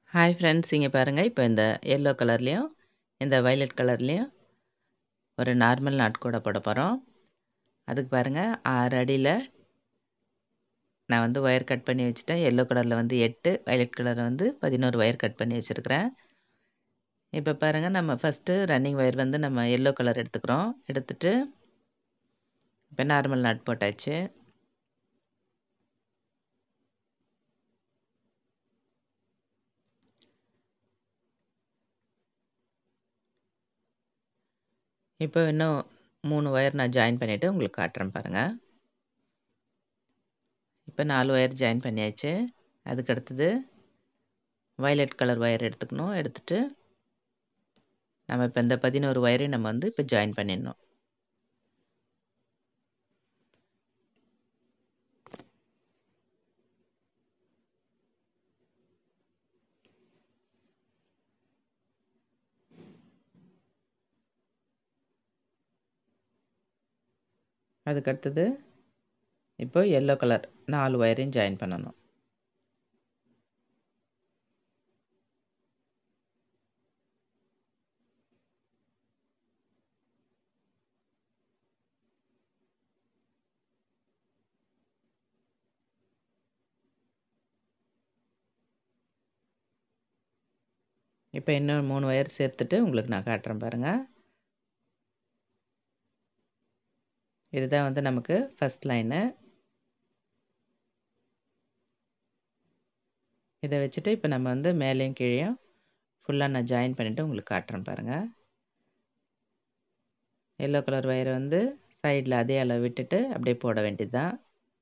Hi friends, இங்கே பாருங்கள். இப்போ இந்த எல்லோ கலர்லேயும் இந்த வயலட் கலர்லேயும் ஒரு நார்மல் நாட்கூட போட போகிறோம். அதுக்கு பாருங்கள், 6 அடியில் நான் வந்து ஒயர் கட் பண்ணி வச்சுட்டேன். எல்லோ கலரில் வந்து 8, வயலட் கலரில் வந்து 11 ஒயர் கட் பண்ணி வச்சுருக்கிறேன். இப்போ பாருங்கள், நம்ம ஃபஸ்ட்டு ரன்னிங் ஒயர் வந்து நம்ம எல்லோ கலர் எடுத்துக்கிறோம். எடுத்துட்டு இப்போ நார்மல் நாட் போட்டாச்சு. இப்போ இன்னும் 3 ஒயர் நான் ஜாயின் பண்ணிவிட்டு உங்களுக்கு காட்டுறேன் பாருங்கள். இப்போ 4 ஒயர் ஜாயின் பண்ணியாச்சு. அதுக்கு அடுத்தது வயலட் கலர் ஒயர் எடுத்துக்கணும். எடுத்துட்டு நம்ம இப்போ இந்த 11 ஒயரையும் நம்ம வந்து இப்போ ஜாயின் பண்ணிடணும். அதுக்கு அடுத்தது இப்போ எல்லோ கலர் 4 ஒயரையும் ஜாயின் பண்ணணும். இப்போ இன்னும் 3 ஒயர் சேர்த்துட்டு உங்களுக்கு நான் காட்டுறேன் பாருங்கள். இதுதான் வந்து நமக்கு ஃபஸ்ட் லைனு. இதை வச்சுட்டு இப்போ நம்ம வந்து மேலேயும் கீழேயும் ஃபுல்லாக நான் ஜாயின் பண்ணிவிட்டு உங்களுக்கு காட்டுறேன் பாருங்கள். எல்லோ கலர் ஒயரை வந்து சைடில் அதே அளவு விட்டுட்டு அப்படியே போட வேண்டியது தான்.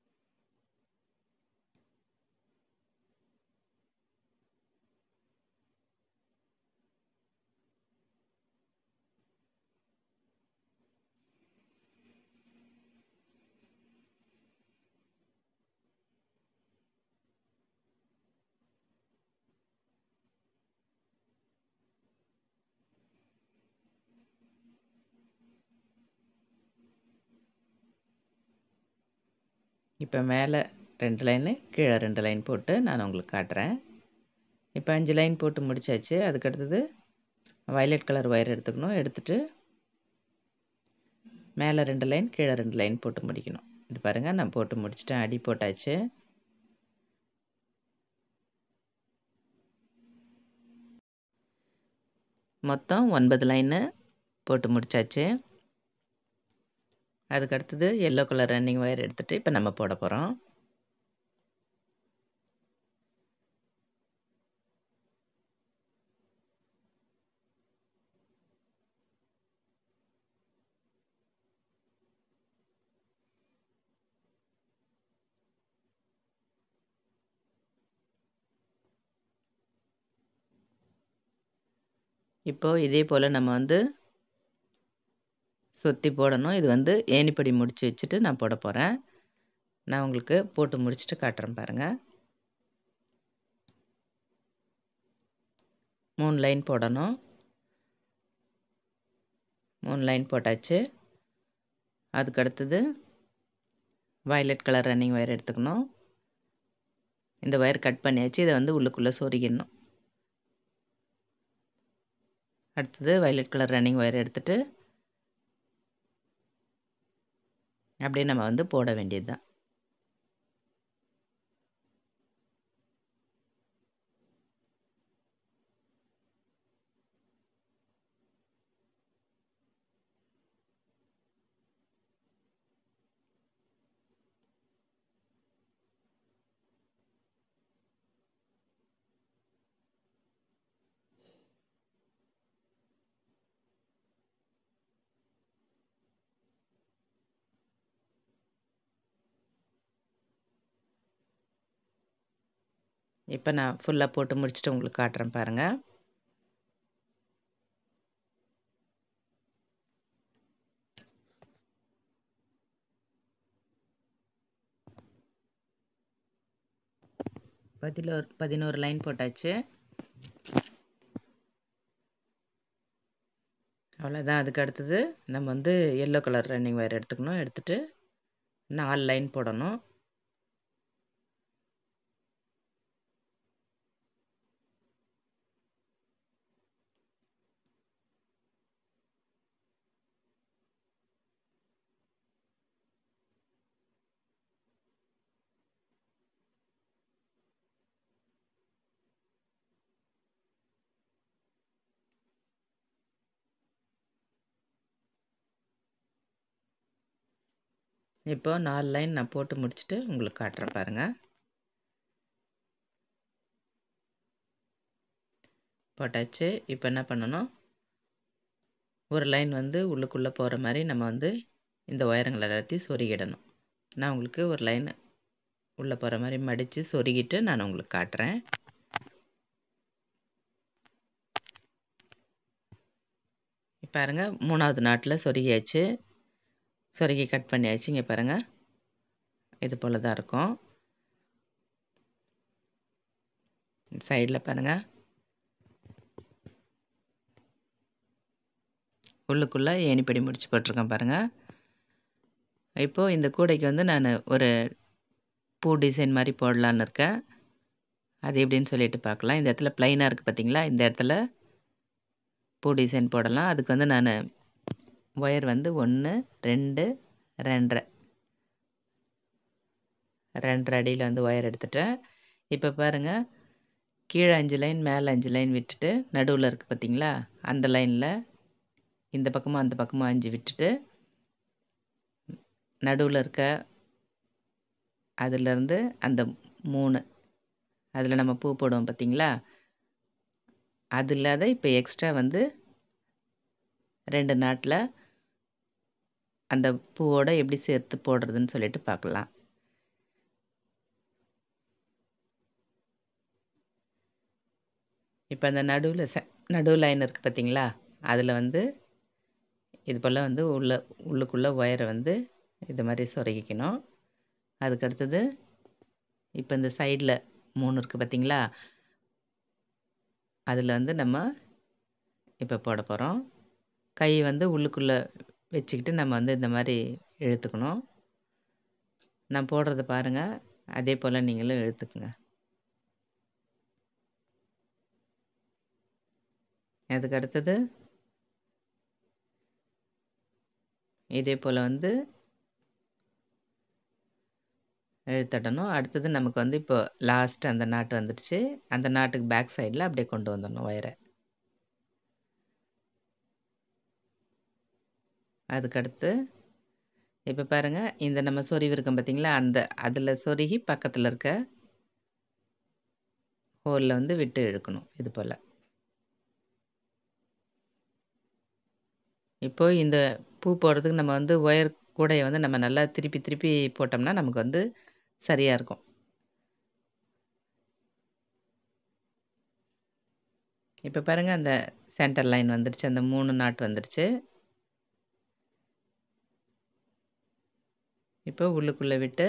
இப்போ மேலே 2 லைனு, கீழே 2 லைன் போட்டு நான் உங்களுக்கு காட்டுறேன். இப்போ 5 லைன் போட்டு முடிச்சாச்சு. அதுக்கு அடுத்தது வயலட் கலர் ஒயர் எடுத்துக்கணும். எடுத்துட்டு மேலே 2 லைன், கீழே 2 லைன் போட்டு முடிக்கணும். இது பாருங்கள், நான் போட்டு முடிச்சிட்டேன். அடி போட்டாச்சு. மொத்தம் 9 லைனு போட்டு முடிச்சாச்சு. அதுக்கு அடுத்தது எல்லோ கலர் ரன்னிங் ஒயர் எடுத்துகிட்டு இப்போ நம்ம போட போகிறோம். இப்போது இதே போல் நம்ம வந்து சுற்றி போடணும். இது வந்து ஏணிப்படி முடித்து வச்சுட்டு நான் போட போகிறேன். நான் உங்களுக்கு போட்டு முடிச்சுட்டு காட்டுறேன் பாருங்கள். 3 லைன் போடணும். 3 லைன் போட்டாச்சு. அதுக்கு அடுத்தது வயலட் கலர் ரன்னிங் ஒயர் எடுத்துக்கணும். இந்த ஒயர் கட் பண்ணியாச்சு. இதை வந்து உள்ளுக்குள்ளே சொருகிடணும். அடுத்தது வயலட் கலர் ரன்னிங் ஒயர் எடுத்துகிட்டு அப்படியே நம்ம வந்து போட வேண்டியது தான். இப்போ நான் ஃபுல்லாக போட்டு முடிச்சுட்டு உங்களுக்கு காட்டுறேன் பாருங்கள். பதினோரு லைன் போட்டாச்சு. அவ்வளோதான். அதுக்கு அடுத்தது நம்ம வந்து எல்லோ கலர் ரன்னிங் ஒயர் எடுத்துக்கணும். எடுத்துகிட்டு 4 லைன் போடணும். இப்போ 4 லைன் நான் போட்டு முடிச்சுட்டு உங்களுக்கு காட்டுறேன் பாருங்கள். போட்டாச்சு. இப்போ என்ன பண்ணணும், ஒரு லைன் வந்து உள்ளுக்குள்ளே போகிற மாதிரி நம்ம வந்து இந்த ஒயரங்கள் எல்லாத்தையும் சொருகிடணும். நான் உங்களுக்கு ஒரு லைன் உள்ளே போகிற மாதிரி மடித்து சொருகிட்டு நான் உங்களுக்கு காட்டுறேன். பாருங்கள், 3வது நாட்டில் சொருகியாச்சு. சொருகி கட் பண்ணியாச்சு. இங்கே பாருங்கள், இது போல் தான் இருக்கும். சைடில் பாருங்கள், உள்ளுக்குள்ளே ஏணிப்படி முடிச்சு போட்டிருக்கேன் பாருங்கள். இப்போது இந்த கூடைக்கு வந்து நான் ஒரு பூ டிசைன் மாதிரி போடலான்னு இருக்கேன். அது எப்படின்னு சொல்லிட்டு பார்க்கலாம். இந்த இடத்துல ப்ளைனாக இருக்குது பார்த்தீங்களா, இந்த இடத்துல பூ டிசைன் போடலாம். அதுக்கு வந்து நான் ஒயர் வந்து 1, 2, 2.5 அடியில் வந்து ஒயர் எடுத்துட்டேன். இப்போ பாருங்கள், கீழே 5 லைன் மேலே 5 லைன் விட்டுட்டு நடுவில் இருக்குது பார்த்தீங்களா, அந்த லைனில் இந்த பக்கமும் அந்த பக்கமும் 5 விட்டுட்டு நடுவில் இருக்க அதிலேருந்து அந்த 3 அதில் நம்ம பூ போடுவோம் பார்த்தீங்களா, அது இல்லாத இப்போ எக்ஸ்ட்ரா வந்து 2 நாட்டில் அந்த பூவோட எப்படி சேர்த்து போடுறதுன்னு சொல்லிட்டு பார்க்கலாம். இப்போ அந்த நடுவு லைன் இருக்குது பார்த்தீங்களா, அதில் வந்து இது போல் வந்து உள்ளுக்குள்ளே ஒயரை வந்து இது மாதிரி சொருகிக்கணும். அதுக்கடுத்தது இப்போ இந்த சைடில் 3 இருக்குது பார்த்தீங்களா, அதில் வந்து நம்ம இப்போ போட போகிறோம். கை வந்து உள்ளுக்குள்ளே வச்சுக்கிட்டு நம்ம வந்து இந்த மாதிரி இழுத்துக்கணும். நான் போடுறத பாருங்கள், அதே போல் நீங்களும் இழுத்துக்குங்க. அதுக்கு அடுத்தது இதே போல் வந்து இழுத்தடணும். அடுத்தது நமக்கு வந்து இப்போ லாஸ்ட் அந்த நாட்டு வந்துடுச்சு. அந்த நாட்டுக்கு பேக் சைடில் அப்படியே கொண்டு வந்துடணும் ஒயரை. அதுக்கடுத்து இப்போ பாருங்கள், இந்த நம்ம சொருவி இருக்கோம் பார்த்தீங்களா, அதில் சொருகி பக்கத்தில் இருக்க ஹோலில் வந்து விட்டு இழுக்கணும் இது போல். இப்போது இந்த பூ போடுறதுக்கு நம்ம வந்து ஒயர் கூடையை வந்து நம்ம நல்லா திருப்பி திருப்பி போட்டோம்னா நமக்கு வந்து சரியாக இருக்கும். இப்போ பாருங்கள், அந்த சென்டர் லைன் வந்துடுச்சு, அந்த 3 நாட் வந்துடுச்சு. இப்போ உள்ளுக்குள்ளே விட்டு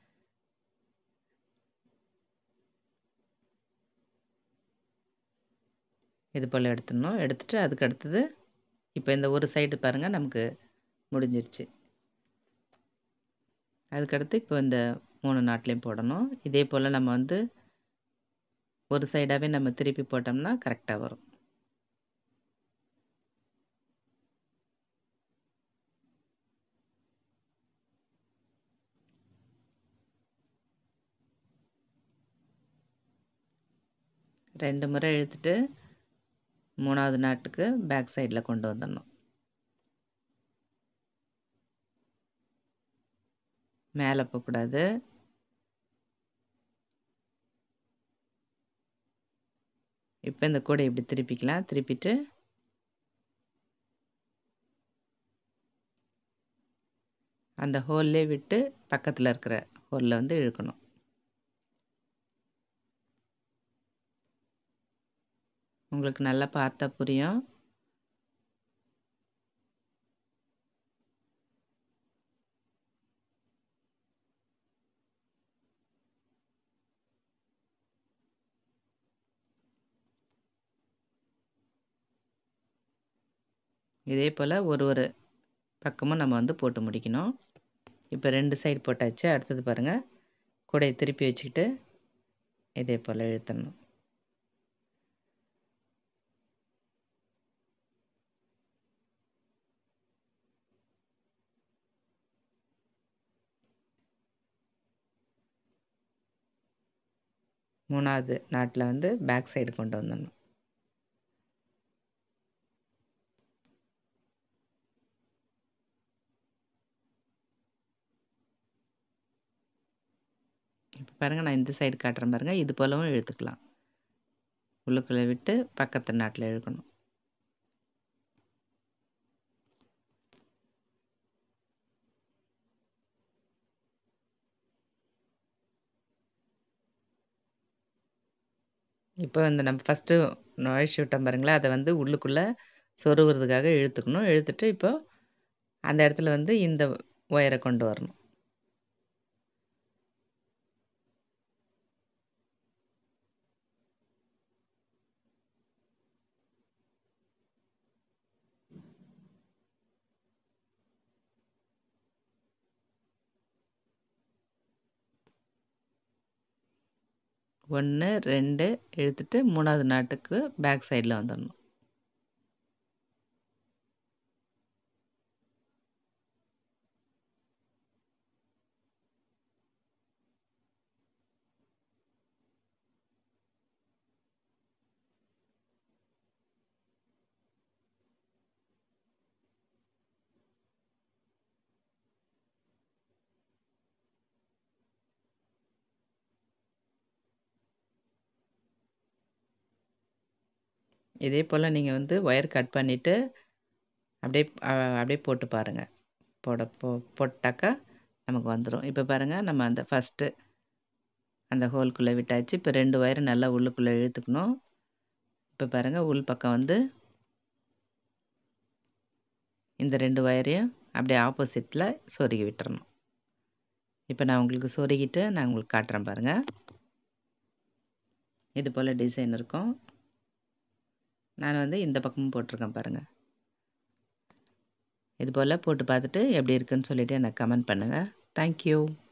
இது போல் எடுத்துடணும். எடுத்துட்டு அதுக்கு அடுத்தது இப்போ இந்த ஒரு சைடு பாருங்கள் நமக்கு முடிஞ்சிருச்சு. அதுக்கடுத்து இப்போ இந்த 3 நாட்லேயும் போடணும். இதே போல் நம்ம வந்து ஒரு சைடாகவே நம்ம திருப்பி போட்டோம்னா கரெக்டாக வரும். ரெண்டு முறை இழுத்துட்டு 3வது நாட்டுக்கு பேக் சைடில் கொண்டு வந்துடணும். மேலே போகக்கூடாது. இப்போ இந்த கூடை இப்படி திருப்பிக்கலாம். திருப்பிட்டு அந்த ஹோல்லே விட்டு பக்கத்தில் இருக்கிற ஹோலில் வந்து இழுக்கணும். உங்களுக்கு நல்லா பார்த்தா புரியும். இதே போல் ஒரு பக்கமும் நம்ம வந்து போட்டு முடிக்கணும். இப்போ 2 சைடு போட்டாச்சு. அடுத்தது பாருங்கள், கூடையை திருப்பி வச்சுக்கிட்டு இதே போல் இழுத்தணும். மூணாவது நாட்டில் வந்து பேக் சைடு கொண்டு வந்துடணும். பாருங்கள், நான் இந்த சைடு காட்டுறேன் பாருங்கள். இது போலவும் இழுத்துக்கலாம். உள்ளுக்குள்ளே விட்டு பக்கத்து நாட்டில் இழுக்கணும். இப்போ இந்த நம்ம ஃபஸ்ட்டு நுழைச்சி விட்டோம் பாருங்களா, அதை வந்து உள்ளுக்குள்ளே சொருகிறதுக்காக இழுத்துக்கணும். இழுத்துட்டு இப்போ அந்த இடத்துல வந்து இந்த ஒயரை கொண்டு வரணும். ஒன்று 2 இழுத்துட்டு 3வது நாட்டுக்கு பேக் சைடில் வந்துடணும். இதே போல் நீங்கள் வந்து ஒயர் கட் பண்ணிவிட்டு அப்படியே போட்டு பாருங்கள். போட்டாக்கா நமக்கு வந்துடும். இப்போ பாருங்கள், நம்ம அந்த ஃபஸ்ட்டு அந்த ஹோல்குள்ளே விட்டாச்சு. இப்போ 2 ஒயரை நல்லா உள்ளுக்குள்ளே இழுத்துக்கணும். இப்போ பாருங்கள், உள் பக்கம் வந்து இந்த 2 ஒயரையும் அப்படியே ஆப்போசிட்டில் சொருகி விட்டுறணும். இப்போ நான் உங்களுக்கு சொருகிட்டு நான் உங்களுக்கு காட்டுறேன் பாருங்கள். இது போல் டிசைன் இருக்கும். நான் வந்து இந்த பக்கமும் போட்டிருக்கேன் பாருங்கள். இது போல் போட்டு பார்த்துட்டு எப்படி இருக்குன்னு சொல்லிவிட்டு எனக்கு கமெண்ட் பண்ணுங்கள். தேங்க்யூ.